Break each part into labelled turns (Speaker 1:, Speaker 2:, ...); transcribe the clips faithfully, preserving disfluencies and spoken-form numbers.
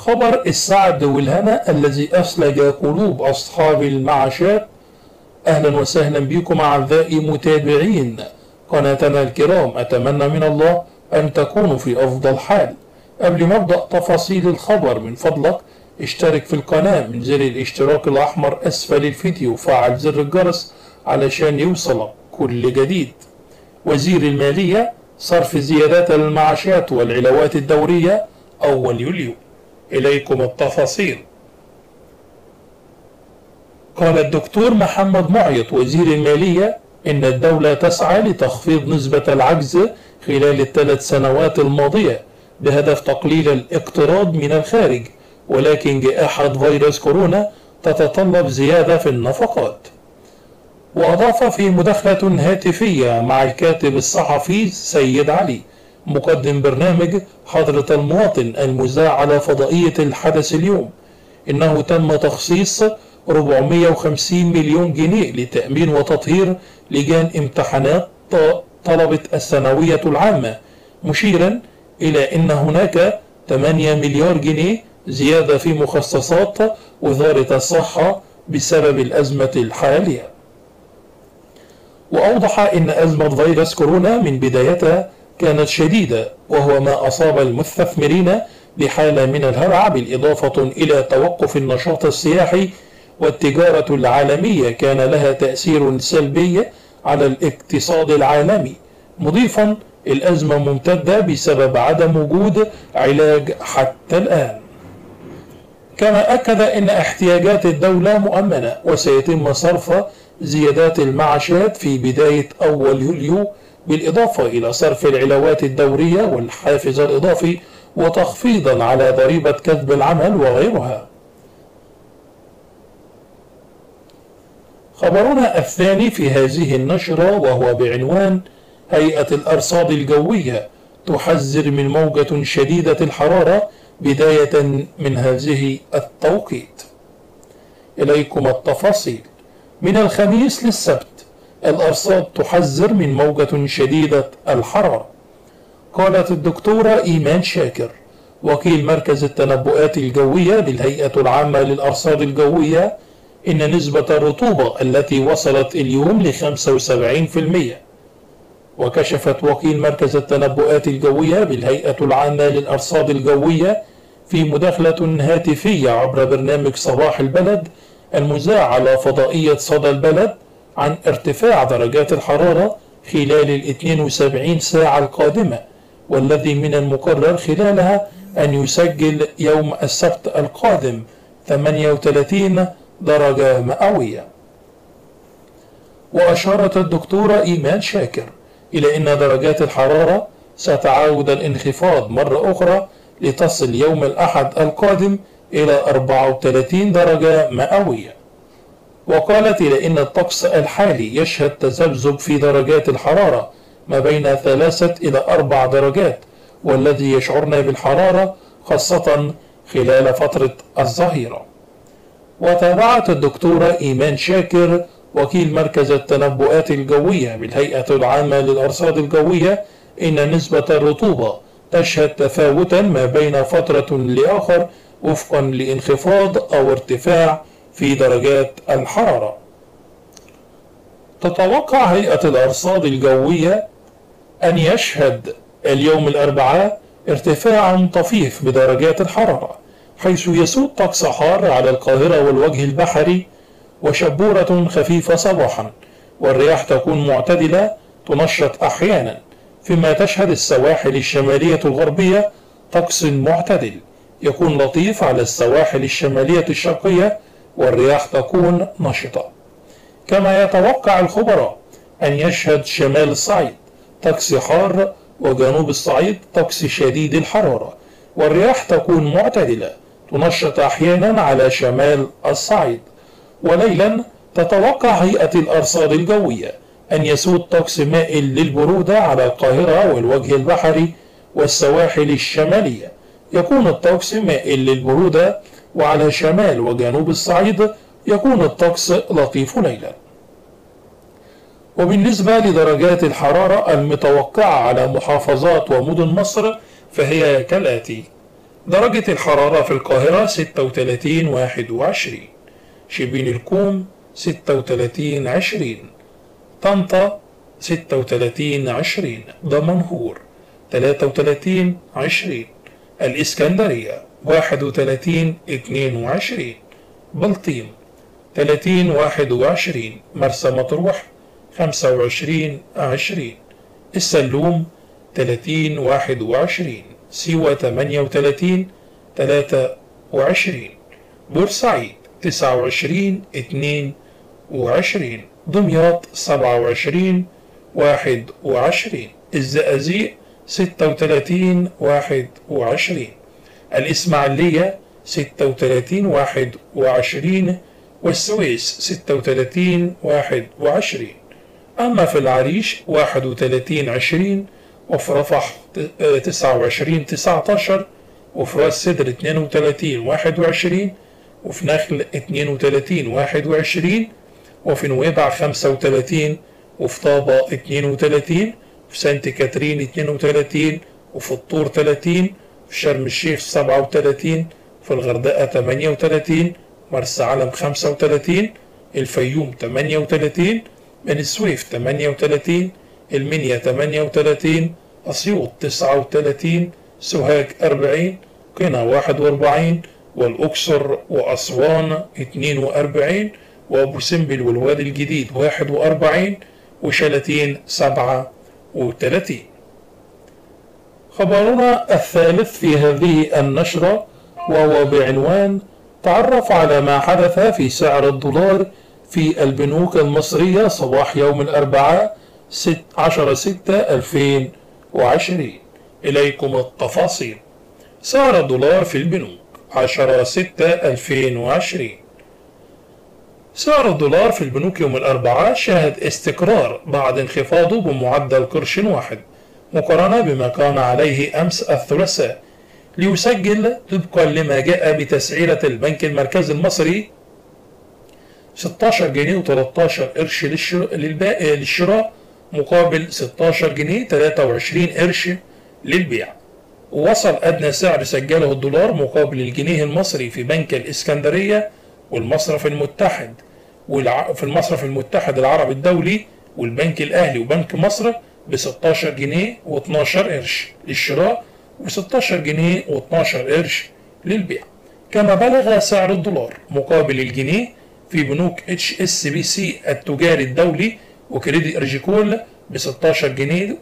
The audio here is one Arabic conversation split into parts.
Speaker 1: خبر السعد والهنا الذي أثلج قلوب أصحاب المعاشات. أهلا وسهلا بكم أعزائي متابعين قناتنا الكرام، أتمنى من الله أن تكونوا في أفضل حال. قبل ما أبدأ تفاصيل الخبر من فضلك اشترك في القناة من زر الاشتراك الأحمر أسفل الفيديو وفعل زر الجرس علشان يوصلك كل جديد. وزير المالية صرف زيادات المعاشات والعلاوات الدورية أول يوليو. إليكم التفاصيل. قال الدكتور محمد معيط وزير المالية إن الدولة تسعى لتخفيض نسبة العجز خلال الثلاث سنوات الماضية بهدف تقليل الاقتراض من الخارج، ولكن جائحة فيروس كورونا تتطلب زيادة في النفقات. وأضاف في مداخلة هاتفية مع الكاتب الصحفي سيد علي مقدم برنامج حضرة المواطن المذاع على فضائية الحدث اليوم إنه تم تخصيص أربعمائة وخمسين مليون جنيه لتأمين وتطهير لجان امتحانات طلبة الثانوية العامة، مشيرا إلى أن هناك ثمانية مليار جنيه زيادة في مخصصات وزارة الصحة بسبب الأزمة الحالية. وأوضح أن أزمة فيروس كورونا من بدايتها كانت شديدة، وهو ما أصاب المستثمرين بحالة من الهرع، بالإضافة إلى توقف النشاط السياحي والتجارة العالمية كان لها تأثير سلبي على الاقتصاد العالمي، مضيفا الأزمة ممتدة بسبب عدم وجود علاج حتى الآن. كما أكد أن احتياجات الدولة مؤمنة وسيتم صرف زيادات المعاشات في بداية أول يوليو، بالإضافة إلى صرف العلاوات الدورية والحافز الإضافي وتخفيضا على ضريبة كسب العمل وغيرها. خبرنا الثاني في هذه النشرة وهو بعنوان هيئة الأرصاد الجوية تحذر من موجة شديدة الحرارة بداية من هذه التوقيت. إليكم التفاصيل. من الخميس للسبت الأرصاد تحذر من موجة شديدة الحرارة. قالت الدكتورة إيمان شاكر وكيل مركز التنبؤات الجوية للهيئة العامة للأرصاد الجوية إن نسبة الرطوبة التي وصلت اليوم ل خمسة وسبعين بالمئة. وكشفت وكيل مركز التنبؤات الجوية بالهيئة العامة للأرصاد الجوية في مداخلة هاتفية عبر برنامج صباح البلد المذاع على فضائية صدى البلد عن ارتفاع درجات الحرارة خلال ال اثنتين وسبعين ساعة القادمة، والذي من المقرر خلالها أن يسجل يوم السبت القادم ثمانية وثلاثين درجة مئوية. وأشارت الدكتورة إيمان شاكر إلى أن درجات الحرارة ستعاود الانخفاض مرة أخرى لتصل يوم الأحد القادم إلى أربعة وثلاثين درجة مئوية. وقالت إلى أن الطقس الحالي يشهد تذبذب في درجات الحرارة ما بين ثلاثة إلى أربع درجات، والذي يشعرنا بالحرارة خاصة خلال فترة الظهيرة. وتابعت الدكتورة إيمان شاكر وكيل مركز التنبؤات الجوية بالهيئة العامة للأرصاد الجوية إن نسبة الرطوبة تشهد تفاوتا ما بين فترة لآخر وفقا لانخفاض أو ارتفاع في درجات الحرارة. تتوقع هيئة الأرصاد الجوية أن يشهد اليوم الأربعاء ارتفاع طفيف بدرجات الحرارة، حيث يسود طقس حار على القاهرة والوجه البحري وشبورة خفيفة صباحا، والرياح تكون معتدلة تنشط أحيانا، فيما تشهد السواحل الشمالية الغربية طقس معتدل يكون لطيف على السواحل الشمالية الشرقية، والرياح تكون نشطة. كما يتوقع الخبراء أن يشهد شمال الصعيد طقس حار وجنوب الصعيد طقس شديد الحرارة، والرياح تكون معتدلة تنشط أحيانا على شمال الصعيد. وليلا تتوقع هيئة الأرصاد الجوية أن يسود طقس مائل للبرودة على القاهرة والوجه البحري والسواحل الشمالية، يكون الطقس مائل للبرودة، وعلى شمال وجنوب الصعيد يكون الطقس لطيف ليلا. وبالنسبة لدرجات الحرارة المتوقعة على محافظات ومدن مصر فهي كالآتي: درجة الحرارة في القاهرة ستة وثلاثين واحد وعشرين، شبين الكوم ستة وثلاثين عشرين، طنطا ستة وثلاثين عشرين، دمنهور ثلاثة وثلاثين عشرين، الإسكندرية واحد وثلاثين اثنين وعشرين، بلطيم ثلاثين واحد وعشرين، مرسى مطروح خمسة وعشرين عشرين، السلوم ثلاثين واحد وعشرين، سيوة ثمانية وثلاثين ثلاثة وعشرين، بورسعيد تسعة وعشرين اثنين وعشرين، دمياط سبعة وعشرين واحد وعشرين، الزقازيق ستة وثلاثين واحد وعشرين، الإسماعيلية ستة وثلاثين واحد وعشرين، والسويس ستة وثلاثين واحد وعشرين. أما في العريش واحد وثلاثين عشرين، وفي رفح تسعة وعشرين تسعة عشر، وفي راس سدر اثنين وثلاثين واحد وعشرين، وفي نخل اثنين وثلاثين واحد وعشرين، وفي نويبع خمسة وثلاثين، وفي طابة اثنين وثلاثين، في سانت كاترين اثنين وثلاثين، وفي الطور ثلاثين، في شرم الشيخ سبعة وثلاثين، في الغردقة ثمانية وثلاثين، مرسى علم خمسة وثلاثين، الفيوم ثمانية وثلاثين، بني سويف ثمانية وثلاثين، المنيا ثمانية وثلاثين، أسيوط تسعة وثلاثين، سوهاج أربعين، قنا واحد وأربعين، والأقصر وأسوان اثنين وأربعين، وأبو سمبل والوادي الجديد واحد وأربعين، وشلاتين سبعة وثلاثين. خبرنا الثالث في هذه النشرة وهو بعنوان: تعرف على ما حدث في سعر الدولار في البنوك المصرية صباح يوم الأربعاء عشرة ستة ألفين وعشرين. إليكم التفاصيل. سعر الدولار في البنوك عشرة ستة ألفين وعشرين. سعر الدولار في البنوك يوم الأربعاء شهد استقرار بعد انخفاضه بمعدل قرش واحد مقارنة بما كان عليه أمس الثلاثاء، ليسجل طبقا لما جاء بتسعيرة البنك المركزي المصري ستة عشر جنيه وثلاثة عشر قرش للشراء مقابل ستة عشر جنيه وثلاثة وعشرين قرش للبيع. ووصل أدنى سعر سجله الدولار مقابل الجنيه المصري في بنك الإسكندرية والمصرف المتحد في المصرف المتحد العربي الدولي والبنك الأهلي وبنك مصر ب ستة عشر جنيه و12 قرش للشراء و ستة عشر جنيه و12 قرش للبيع. كما بلغ سعر الدولار مقابل الجنيه في بنوك اتش اس بي سي التجاري الدولي وكريدي ارجيكول ب ستة عشر جنيه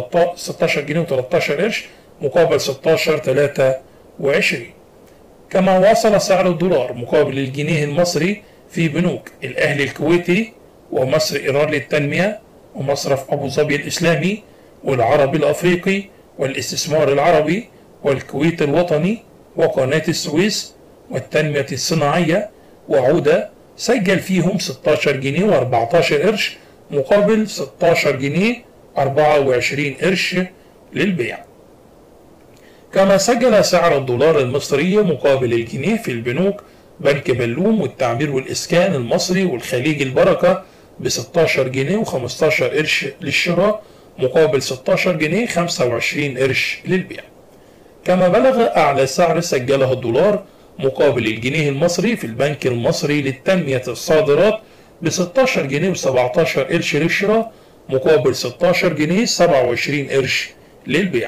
Speaker 1: و13 قرش مقابل ستة عشر ثلاثة وعشرين. كما وصل سعر الدولار مقابل الجنيه المصري في بنوك الأهلي الكويتي ومصر إيران للتنمية ومصرف أبو ظبي الإسلامي والعربي الأفريقي والاستثمار العربي والكويت الوطني وقناة السويس والتنمية الصناعية وعودة، سجل فيهم ستة عشر جنيه وأربعة عشر قرش مقابل ستة عشر جنيه أربعة وعشرين قرش للبيع. كما سجل سعر الدولار المصري مقابل الجنيه في البنوك بنك بلوم والتعمير والإسكان المصري والخليج البركة ب ستة عشر جنيه و15 قرش للشراء مقابل ستة عشر جنيه خمسة وعشرين قرش للبيع. كما بلغ أعلى سعر سجله الدولار مقابل الجنيه المصري في البنك المصري للتنمية الصادرات ب ستة عشر جنيه و17 قرش للشراء مقابل ستة عشر جنيه سبعة وعشرين قرش للبيع.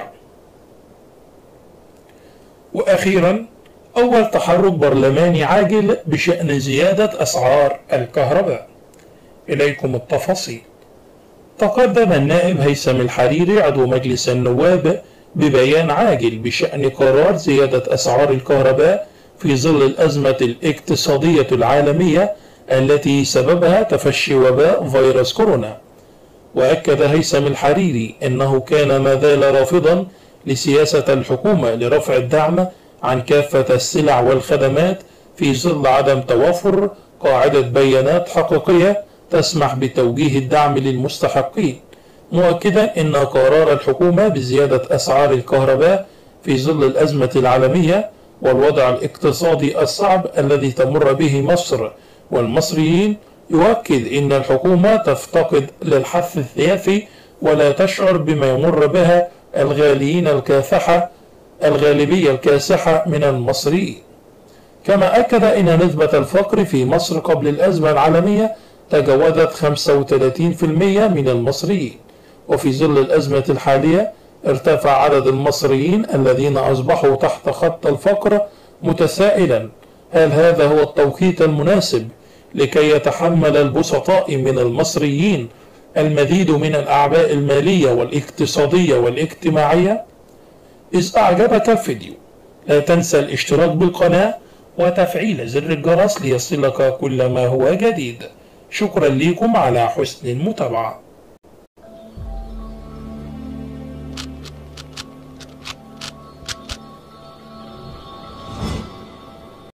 Speaker 1: وأخيرا، أول تحرك برلماني عاجل بشأن زيادة أسعار الكهرباء. إليكم التفاصيل. تقدم النائب هيثم الحريري عضو مجلس النواب ببيان عاجل بشأن قرار زيادة أسعار الكهرباء في ظل الأزمة الاقتصادية العالمية التي سببها تفشي وباء فيروس كورونا. وأكد هيثم الحريري أنه كان ما زال رافضا لسياسة الحكومة لرفع الدعم عن كافة السلع والخدمات في ظل عدم توافر قاعدة بيانات حقيقية تسمح بتوجيه الدعم للمستحقين، مؤكدا أن قرار الحكومة بزيادة أسعار الكهرباء في ظل الأزمة العالمية والوضع الاقتصادي الصعب الذي تمر به مصر والمصريين يؤكد أن الحكومة تفتقد للحث السياسي ولا تشعر بما يمر بها الغاليين الكافحة الغالبية الكاسحة من المصريين. كما أكد أن نسبة الفقر في مصر قبل الأزمة العالمية تجاوزت خمسة وثلاثين بالمئة من المصريين، وفي ظل الأزمة الحالية ارتفع عدد المصريين الذين أصبحوا تحت خط الفقر، متسائلا هل هذا هو التوقيت المناسب لكي يتحمل البسطاء من المصريين المزيد من الأعباء المالية والاقتصادية والاجتماعية؟ إذا أعجبك الفيديو لا تنسى الاشتراك بالقناة وتفعيل زر الجرس ليصلك كل ما هو جديد. شكرا لكم على حسن المتابعة.